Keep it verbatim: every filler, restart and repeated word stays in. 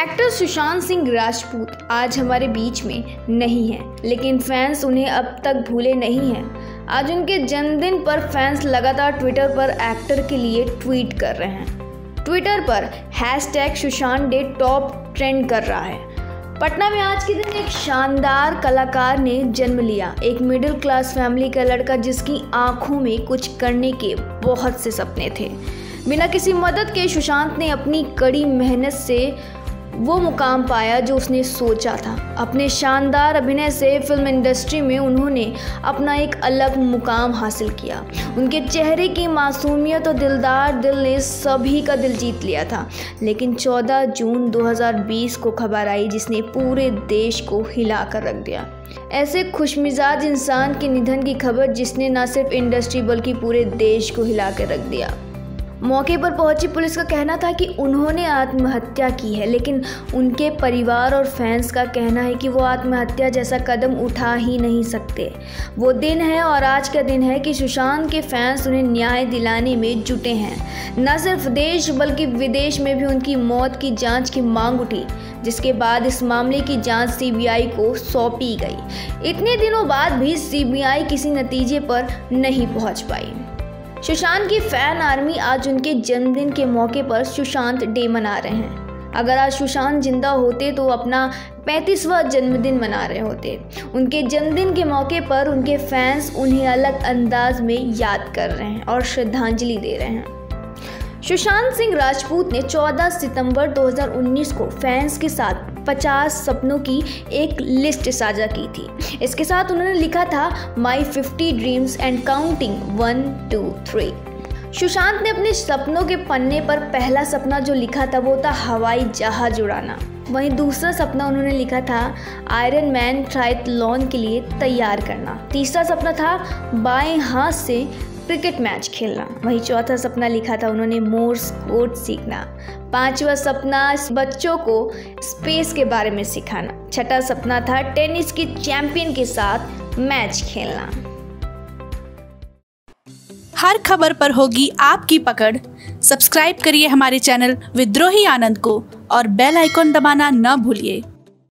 Actor Sushant Singh Rajput आज हमारे बीच में नहीं है, लेकिन फैंस उन्हें अब तक भूले नहीं हैं। आज उनके जन्मदिन पर फैंस लगातार ट्विटर पर एक्टर के लिए ट्वीट कर रहे हैं। ट्विटर पर hashtag Sushant day top trend कर रहा है। पटना में आज के दिन एक शानदार कलाकार ने जन्म लिया, एक मिडिल क्लास फैमिली का लड़का जिसकी आंखों में कुछ करने के बहुत से सपने थे। बिना किसी मदद के सुशांत ने अपनी कड़ी मेहनत से वो मुकाम पाया जो उसने सोचा था। अपने शानदार अभिनय से फिल्म इंडस्ट्री में उन्होंने अपना एक अलग मुकाम हासिल किया। उनके चेहरे की मासूमियत और दिलदार दिल ने सभी का दिल जीत लिया था। लेकिन चौदह जून दो हज़ार बीस को खबर आई जिसने पूरे देश को हिला कर रख दिया। ऐसे खुशमिजाज इंसान के निधन की खबर जिसने न सिर्फ इंडस्ट्री बल्कि पूरे देश को हिला कर रख दिया। मौके पर पहुंची पुलिस का कहना था कि उन्होंने आत्महत्या की है, लेकिन उनके परिवार और फैंस का कहना है कि वो आत्महत्या जैसा कदम उठा ही नहीं सकते। वो दिन है और आज का दिन है कि सुशांत के फैंस उन्हें न्याय दिलाने में जुटे हैं। न सिर्फ देश बल्कि विदेश में भी उनकी मौत की जांच की मांग उठी, जिसके बाद इस मामले की जांच सीबीआई को सौंपी गई। इतने दिनों बाद भी सीबीआई किसी नतीजे पर नहीं पहुंच पाई। सुशांत की फैन आर्मी आज उनके जन्मदिन के मौके पर सुशांत डे मना रहे हैं। अगर आज सुशांत जिंदा होते तो अपना पैंतीसवां जन्मदिन मना रहे होते। उनके जन्मदिन के मौके पर उनके फैंस उन्हें अलग अंदाज में याद कर रहे हैं और श्रद्धांजलि दे रहे हैं। सुशांत सिंह राजपूत ने चौदह सितंबर दो हज़ार उन्नीस को फैंस के साथ पचास सपनों की एक लिस्ट साझा की थी। इसके साथ उन्होंने लिखा था my fifty dreams and counting one two three. Sushant ने अपने सपनों के पन्ने पर पहला सपना जो लिखा था वो था हवाई जहाज उड़ाना। वहीं दूसरा सपना उन्होंने लिखा था आयरन मैन ट्रायथलॉन के लिए तैयार करना। तीसरा सपना था बाएं हाथ से क्रिकेट मैच खेलना। वहीं चौथा सपना लिखा था उन्होंने मोर्स कोड सीखना। पांचवा सपना बच्चों को स्पेस के बारे में सिखाना। छठा सपना था टेनिस के चैंपियन के साथ मैच खेलना। हर खबर पर होगी आपकी पकड़। सब्सक्राइब करिए हमारे चैनल विद्रोही आनंद को और बेल आइकॉन दबाना न भूलिए।